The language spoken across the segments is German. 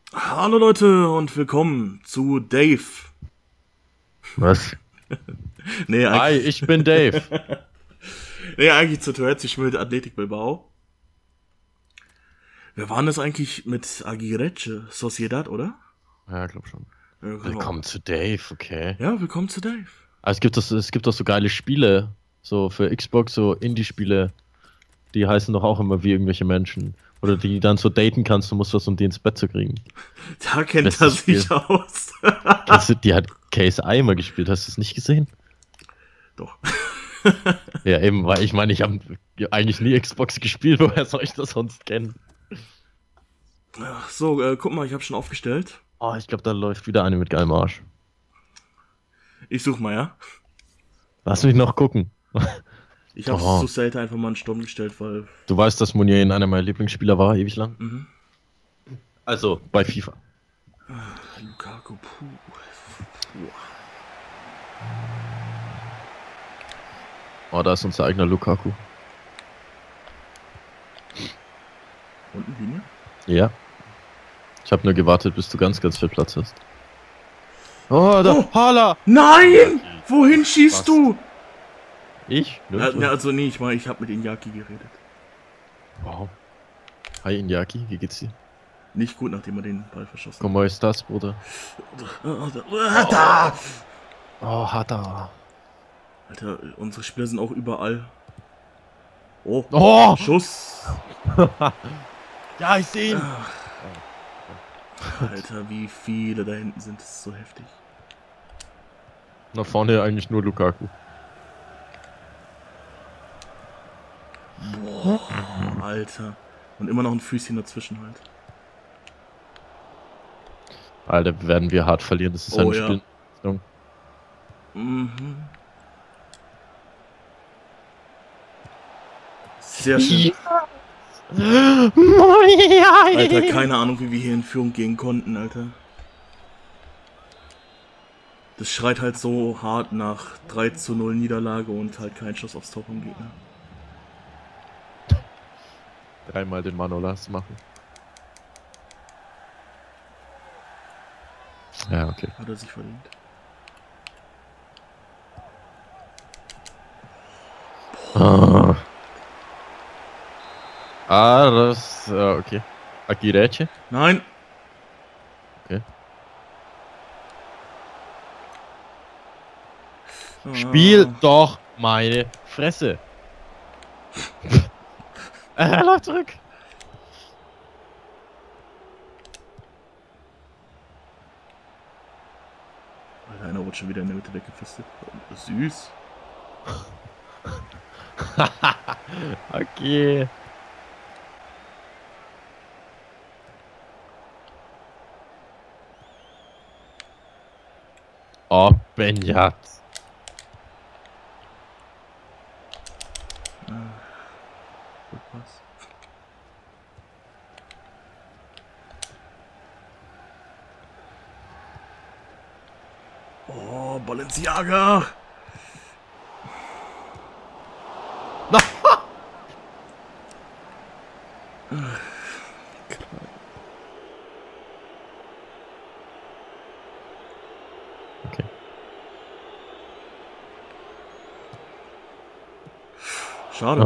Hallo Leute und willkommen zu Dave. Was? Nee, Hi, eigentlich, ich bin Dave. eigentlich zu Tourette, ich mit Athletic Bilbao. Wir waren das eigentlich mit Aguirre Sociedad, oder? Ja, glaub schon. Ja, genau. Willkommen zu Dave, okay. Ja, willkommen zu Dave. Ah, es gibt doch so geile Spiele, so für Xbox, so Indie-Spiele, die heißen doch auch immer wie irgendwelche Menschen. Oder die dann so daten kannst, du musst was, um die ins Bett zu kriegen. Da kennt er Bestes sich Spiel. aus. Die hat KSI immer gespielt, hast du es nicht gesehen? Doch. Ja, eben, weil ich meine, ich habe eigentlich nie Xbox gespielt, woher soll ich das sonst kennen? So, guck mal, ich habe schon aufgestellt. Oh, ich glaube, da läuft wieder eine mit geilem Arsch. Ich such mal, ja. Lass mich noch gucken. Ich habe Oh. zu selten einfach mal einen Sturm gestellt, weil... Du weißt, dass Meunier einer meiner Lieblingsspieler war, ewig lang? Mhm. Also, bei FIFA. Lukaku, puh. Oh, da ist unser eigener Lukaku. Unten Linie? Ja. Ich habe nur gewartet, bis du ganz, ganz viel Platz hast. Oh, da. Oh! Hala! Nein! Wohin schießt Was? du? Ich? Ja, also nee, ich habe mit Iñaki geredet. Wow. Hi, Iñaki, wie geht's dir? Nicht gut, nachdem er den Ball verschossen hat. ¿Cómo estás, Bruder? Da! Oh, Hada. Alter, unsere Spieler sind auch überall. Oh, Oh! Schuss! Ja, ich sehe ihn! Alter, wie viele da hinten sind, das ist so heftig. Nach vorne eigentlich nur Lukaku. Boah, Alter. Und immer noch ein Füßchen dazwischen halt. Alter, werden wir hart verlieren. Das ist Oh, ein ja. Spiel. Mhm. Sehr schön. Alter, keine Ahnung, wie wir hier in Führung gehen konnten, Alter. Das schreit halt so hart nach 3:0 Niederlage und halt kein Schuss aufs Tor vom Gegner. Dreimal den Manolas machen. Ja, okay. Hat er sich verdient. Ah, das. Okay. Aguirre? Nein! Okay. Ah. Spiel doch meine Fresse. Er läuft zurück. Alter, einer wurde schon wieder in der Mitte weggefistet. Süß. Okay. Oh, Benjat. Gut, was? Oh, Balenciaga! Okay. Schade.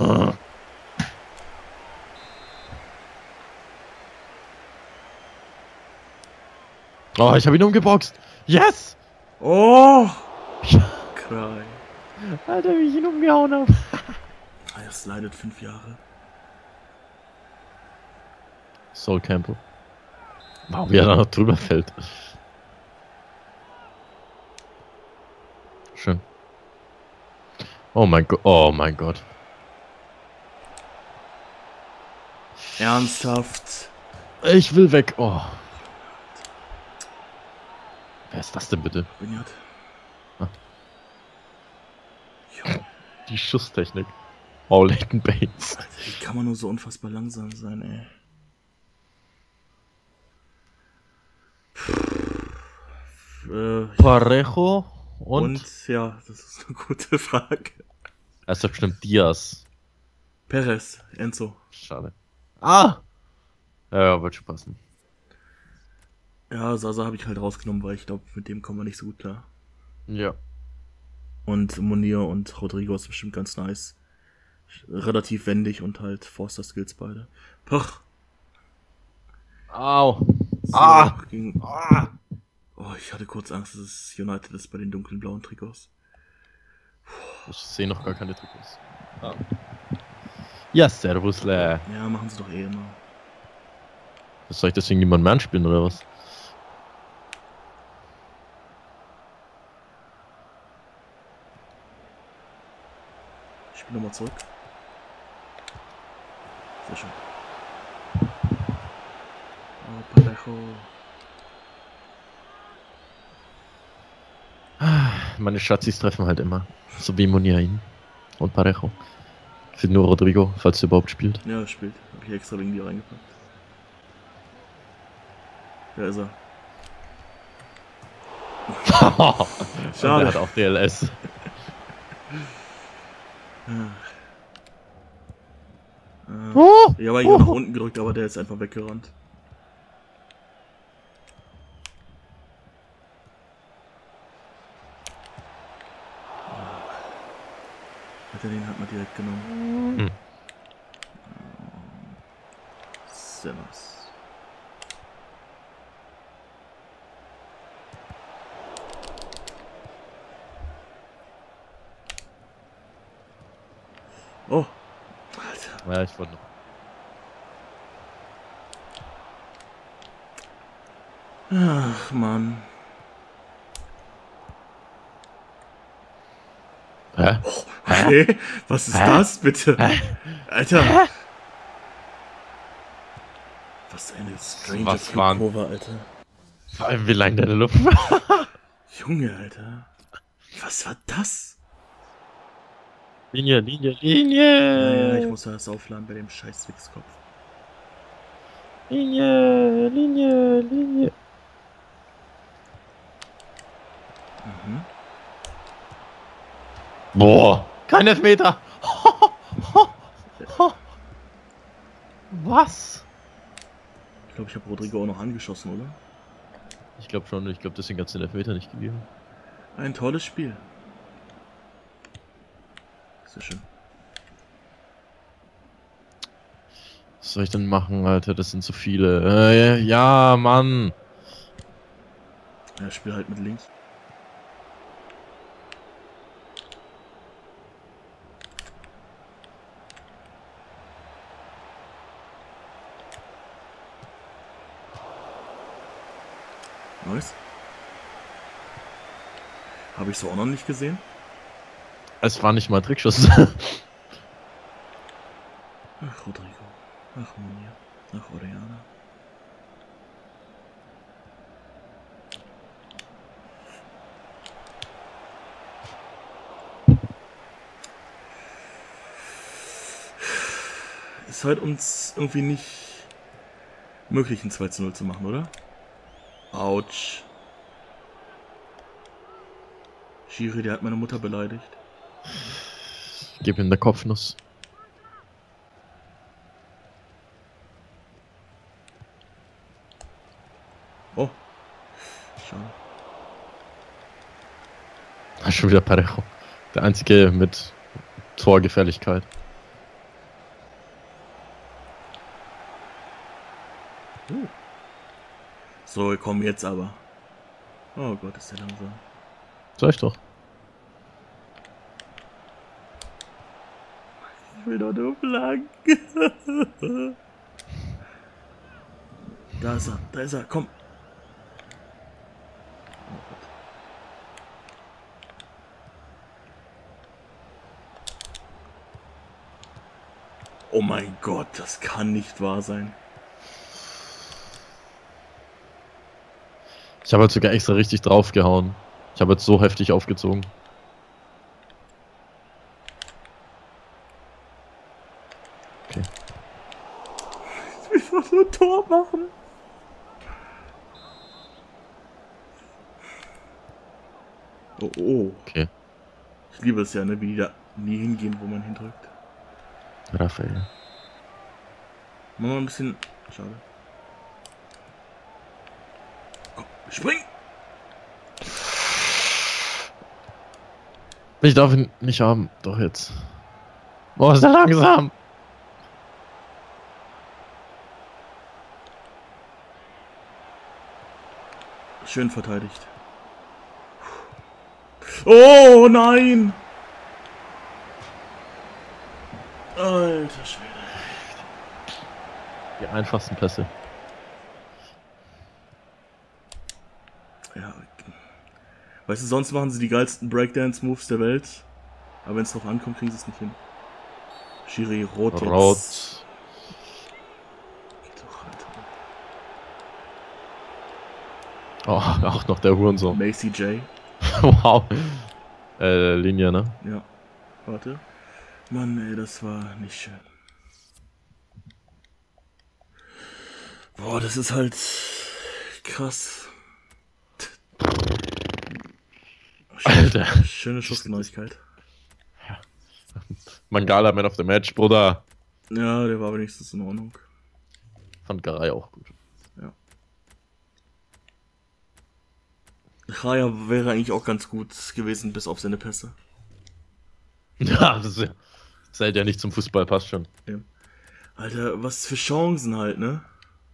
Oh, ich habe ihn umgeboxt. Yes! Oh! Cry. Alter, wie ich ihn umgehauen habe. Er slidet 5 Jahre. Sol Campbell. Wow, wie er da noch drüber fällt. Schön. Oh mein Gott. Oh mein Gott. Ernsthaft. Ich will weg. Oh. Wer ist das denn bitte? Benjat. Ah. Jo, Die Schusstechnik. Oh, Leighton Baines. Alter, wie kann man nur so unfassbar langsam sein, ey? Parejo und? Ja, das ist eine gute Frage. Er ist doch bestimmt Diaz. Perez, Enzo. Schade. Ah! Ja, wird schon passen. Ja, Sasa habe ich halt rausgenommen, weil ich glaube, mit dem kommen wir nicht so gut klar. Ja. Und Munir und Rodrigo ist bestimmt ganz nice. Relativ wendig und halt Forster-Skills beide. Pach. Au. So, Ah. gegen... Ah. Oh, ich hatte kurz Angst, dass es United ist bei den dunklen blauen Trikots. Ich sehe noch gar keine Trikots. Ah. Ja, servusle. Ja, machen sie doch eh immer. Was soll ich deswegen niemand mehr anspielen oder was? Ich spiele nochmal zurück. Sehr schön. Oh, Parejo. Meine Schatzis treffen halt immer. So wie Muniain und Parejo. Fehlt nur Rodrigo, falls er überhaupt spielt. Ja, spielt. Hab ich extra wegen dir reingepackt. Da ist er. Schade. Der hat auch DLS. Ich habe eigentlich nach unten gedrückt, aber der ist einfach weggerannt. Den hat man direkt genommen. Simmers. Oh. Alter. Ja, ich wollte noch. Ach, Mann. Hä? Oh, okay. Was ist das bitte? Alter. Was eine strange Kurve, Alter. Vor allem wie lang deine Luft. Junge, Alter. Was war das? Linie, Linie, Linie. Ja, ich muss das aufladen bei dem scheiß Wichskopf. Linie, Linie, Linie. Mhm. Boah, kein Elfmeter. Was? Ich glaube, ich habe Rodrigo auch noch angeschossen, oder? Ich glaube schon, ich glaube, deswegen hat es den Elfmeter nicht gegeben. Ein tolles Spiel. Sehr schön. Was soll ich denn machen, Alter? Das sind so viele. Ja, Mann. Ja, ich spiele halt mit links. Nice. Habe ich so auch noch nicht gesehen. Es war nicht mal Trickschuss. Ach, Rodrigo. Ach, Munir. Ach, Oriana. Ist halt uns irgendwie nicht möglich, ein 2:0 zu machen, oder? Autsch. Schiri, der hat meine Mutter beleidigt. Gib ihm eine Kopfnuss. Oh. Schade. Schon wieder Parejo. Der einzige mit Torgefährlichkeit. So, komm jetzt aber. Oh Gott, ist der langsam. Sag ich doch. Ich will doch nur blank. Da ist er, komm. Oh Gott. Oh mein Gott, das kann nicht wahr sein. Ich habe halt sogar extra richtig draufgehauen. Ich habe jetzt so heftig aufgezogen. Okay. Ich will doch nur ein Tor machen. Oh, oh. Okay. Ich liebe es ja, ne, wie die da nie hingehen, wo man hindrückt. Raphael. Machen wir ein bisschen. Schade. Spring! Ich darf ihn nicht haben. Doch jetzt. Boah, ist er langsam. Schön verteidigt. Oh nein! Alter Schwede. Die einfachsten Pässe. Ja. Weißt du, sonst machen sie die geilsten Breakdance-Moves der Welt. Aber wenn es drauf ankommt, kriegen sie es nicht hin. Schiri, rot jetzt. Rot. Geht doch, Alter. Oh, auch noch der Hurensohn. Macy J. Wow. Linie, ne? Ja. Warte. Mann, ey, das war nicht schön. Boah, das ist halt krass. Alter. Schöne Schussgenauigkeit. Mangala Man of the Match, Bruder. Ja, der war wenigstens in Ordnung. Fand Garay auch gut. Ja. Raya wäre eigentlich auch ganz gut gewesen, bis auf seine Pässe. Ja, das zählt ja nicht zum Fußball, passt schon. Ja. Alter, was für Chancen halt, ne?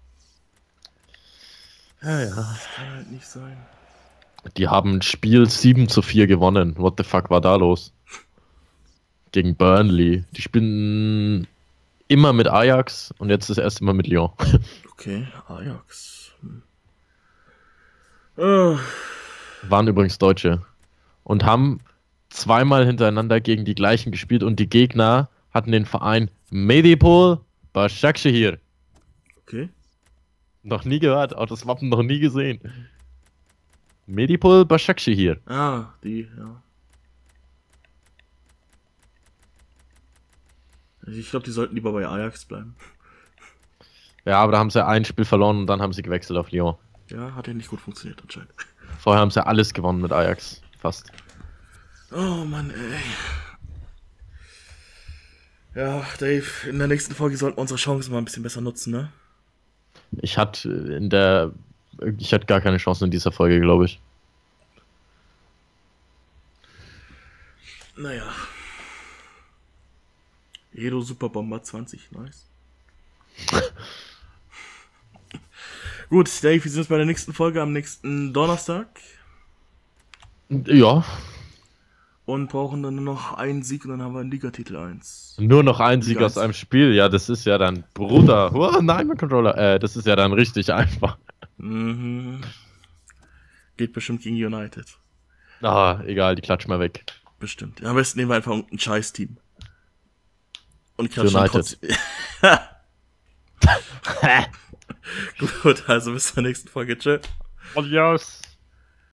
Ja, ja. Das kann halt nicht sein. Die haben ein Spiel 7:4 gewonnen. What the fuck war da los? Gegen Burnley. Die spielen immer mit Ajax und jetzt das erste Mal mit Lyon. Okay, Ajax. Waren übrigens Deutsche. Und haben zweimal hintereinander gegen die gleichen gespielt und die Gegner hatten den Verein Medipol Başakşehir. Okay. Noch nie gehört, auch das Wappen noch nie gesehen. Medipol Başakşehir. Ah, die, ja. Ich glaube, die sollten lieber bei Ajax bleiben. Ja, aber da haben sie ein Spiel verloren und dann haben sie gewechselt auf Lyon. Ja, hat ja nicht gut funktioniert anscheinend. Vorher haben sie alles gewonnen mit Ajax. Fast. Oh Mann, ey. Ja, Dave, in der nächsten Folge sollten wir unsere Chancen mal ein bisschen besser nutzen, ne? Ich hatte gar keine Chance in dieser Folge, glaube ich. Naja. Edo Superbomber 20, nice. Gut, Dave, wir sehen uns bei der nächsten Folge am nächsten Donnerstag. Ja, Und brauchen dann nur noch einen Sieg und dann haben wir einen Ligatitel 1. nur noch ein Sieg Liga aus 1. einem Spiel. Ja, das ist ja dann, Bruder. Oh, nein, mein Controller. Das ist ja dann richtig einfach. Mhm. Geht bestimmt gegen United. Ah, egal, die klatschen mal weg. Bestimmt. Ja, am besten nehmen wir einfach irgendein Scheiß-Team. Und klatschen United. trotzdem. Gut, also bis zur nächsten Folge. Tschö. Adios.